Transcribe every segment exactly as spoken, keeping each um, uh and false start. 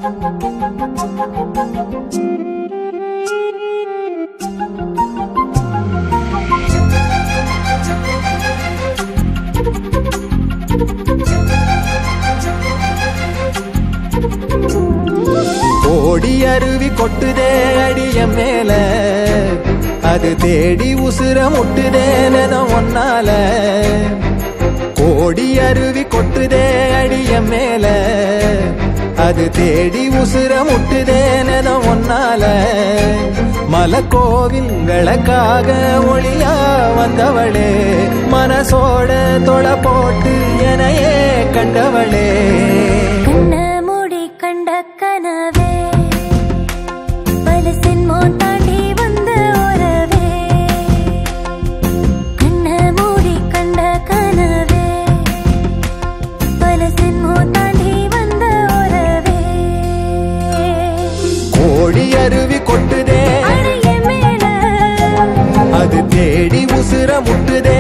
ஓடி அருவி கொட்டுதே அடிய மேல அது தேடி உசுர முட்டுதே நெதம் ஒன்னால ஓடி அருவி கொட்டுதே அடிய மேல அது தேடி உசுர முட்டுதே நெதம் ஒன்னால மலக்கோவில் விளக்காக ஒளியா வந்தவளே மனசோட தொலை போட்டு எனையே கண்டவளே கனவே பல சின்மோ தாண்டி வந்த உறவே கண்ண மூடி கண்ட கனவே பல சின்மோ தாண்டி வந்த உறவே கோடி அருவி கொட்டுதே அடைய மேல அது தேடி உசுர முட்டுதே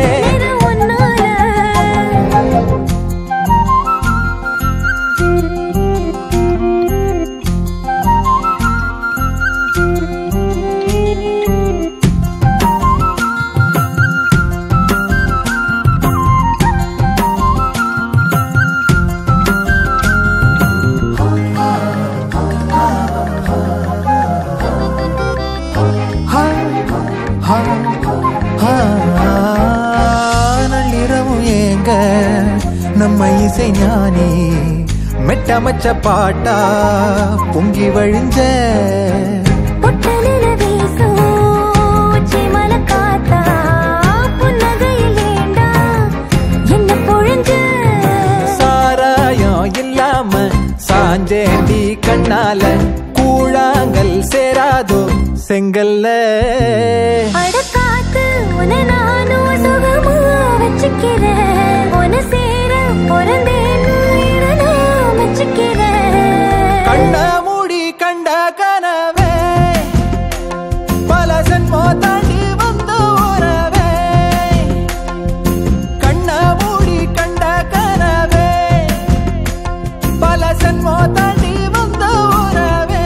நள்ளிரவும் ஏங்க நம்ம இசை ஞானி மெட்டமச்ச பாட்டா பொங்கி வழிஞ்ச சாராயம் இல்லாம சாஞ்சேண்டி கண்ணால கூழாங்கல் சேராதோ செங்கல்ல அடக்காத்து உன நானும் சுகமா வச்சுக்கிறேன் உன சேர பிறந்தேன்னு நான் வச்சுக்கிறேன் கண்ண மூடி கண்ட கனவே பல ஜன்மோ தாண்டி வந்த உறவே கண்ண மூடி கண்ட கனவே பல ஜன்மோ தாண்டி வந்த உறவே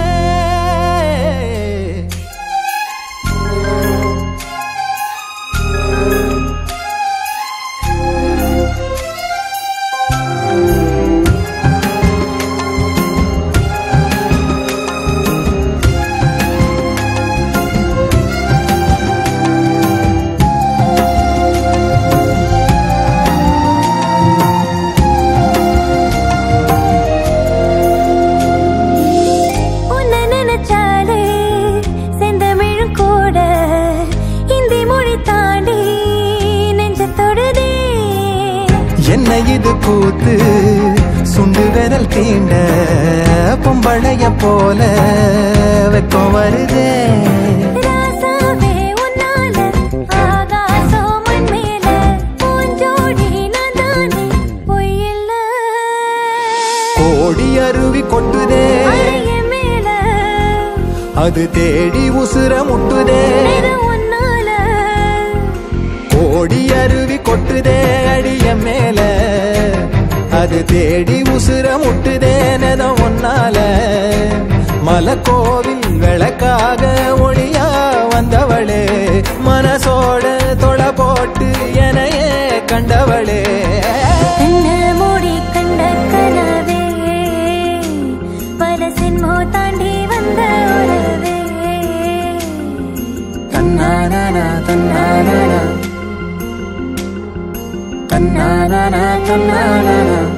என்ன இது கூத்து சுண்டு விரல் தீண்ட பொம்பளைய போல வெக்கம் வருதே கோடி அருவி கொட்டுதே அது தேடி உசுர முட்டுதே கோடி அருவி கொட்டுதே அடிய மேல அது தேடி உசுர முட்டுதே நெதம் ஒன்னால மலக்கோவில் விளக்காக ஒளியா வந்தவளே மனசோட தொலை போட்டு எனையே கண்டவளே மூடி கண்ட கனவே பல சின்மோ தாண்டி வந்த உறவே தன்னானா தன்னானா தன்னானா தன்னானா